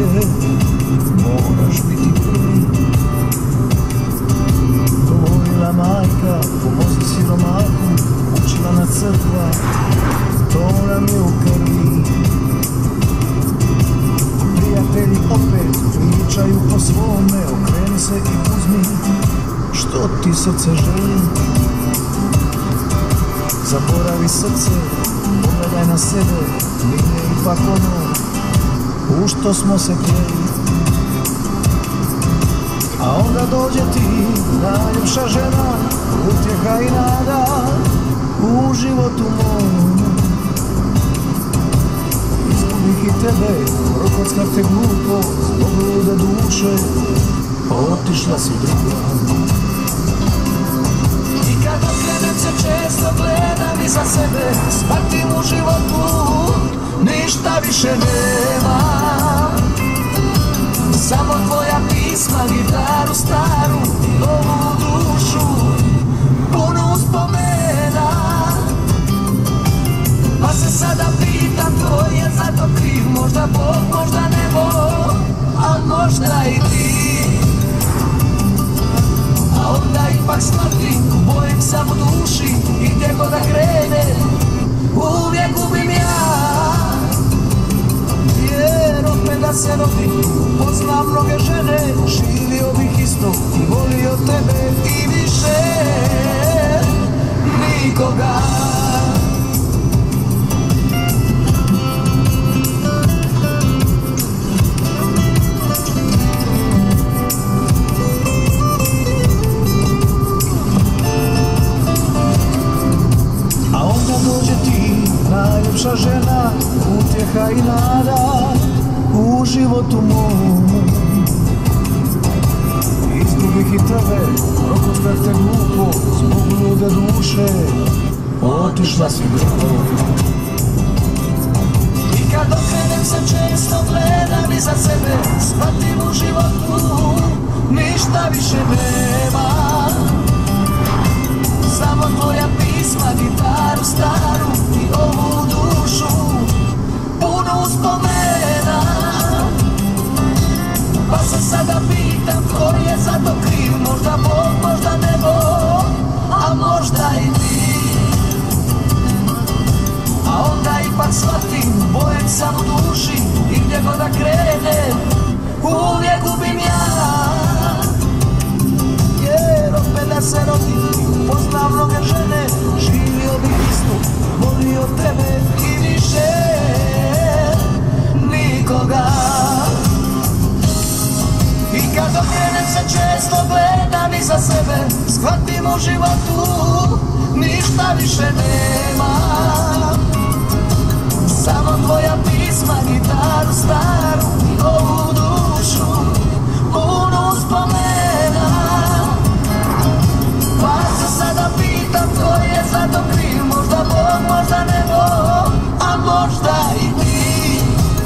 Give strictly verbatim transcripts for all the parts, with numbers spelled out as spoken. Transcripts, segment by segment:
ide, moraš biti prvi. Govorila majka, pomozi siromaku, učila na crkva, to nam je u krvi. Prijatelji opet pričaju po svome, okreni se i uzmi što ti srce želi. Zaboravi srce, pogledaj na sebe, nije ipak ono u što smo se htjeli. A onda dođe ti, najljepša žena, utjeha i nada u životu mom. Izgubih i tebe, rokockar te glupo, zbog lude duše, otišla si druga. I kad okrenem se često gledam iza sebe, shvatim u životu ništa više nema. Samo tvoja pisma, gitaru staru i ovu dušu punu uspomena. Pa se sada pitam tko je za to kriv, možda Bog, možda nebo, a možda i ti. A onda ipak shvatim, bojem sam u duši i gdje god da krene, uvijek gubim ja. Jer opet da se rodim, poznam mnoge žene, živio bih isto i volio tebe i više nikoga. A onda dođe ti, najljepša žena, utjeha i nada u životu mom. Izgubih i tebe, rokockar te glupo, zbog lude duše, otišla si drugo. I kad okrenem se često gledam iza sebe, shvatim u životu ništa više nema. Samo tvoja pisma, gitaru staru i ovu dušu punu uspomena. Pa se sada pitam tko je za to kriv, možda Bog, možda nebo, a možda i ti. A onda ipak shvatim, bojem sam u duši i gdje god da krene, uvijek gubim ja. Jer opet da se rodim, poznam mnoge žene, živio bih isto, volio tebe i više nikoga. I kad okrenem se često gledam iza sebe, shvatim u životu ništa više nema. Samo tvoja pisma, gitaru staru i ovu dušu punu uspomena. Pa se sada pitam tko je za to kriv, možda Bog, možda nebo, a možda i ti.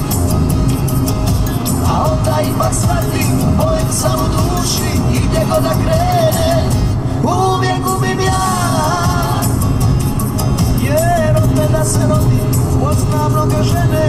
A onda ipak shvatim, bojem sam u duši i gdje god da krene, uvijek gubim ja. Jer opet da se rodim, poznam mnoge žene,